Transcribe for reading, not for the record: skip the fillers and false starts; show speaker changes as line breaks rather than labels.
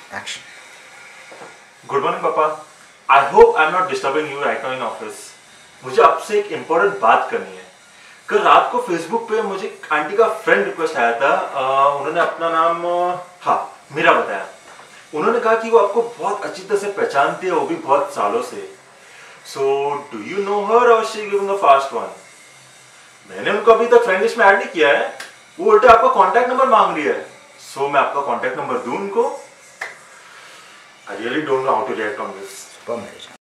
Action. Good morning papa. I hope I am not disturbing you right now in office. मुझे आपसे एक important बात करनी है। कल रात को फेसबुक पे मुझे आंटी का फ्रेंड रिक्वेस्ट आया था। उन्होंने अपना नाम हाँ मीरा बताया। उन्होंने कहा कि वो आपको बहुत अच्छी तरह से पहचानती है, वो भी बहुत सालों से। So do you know her और she giving a fast one? मैंने उनको अभी तक फ्रेंड लिस्ट में ऐड नहीं किया है। वो उल्टा आपका कांटेक्ट नंबर मांग रही है। सो मैं आपका कांटेक्ट नंबर दूं उनको? I really don't know how to react on this.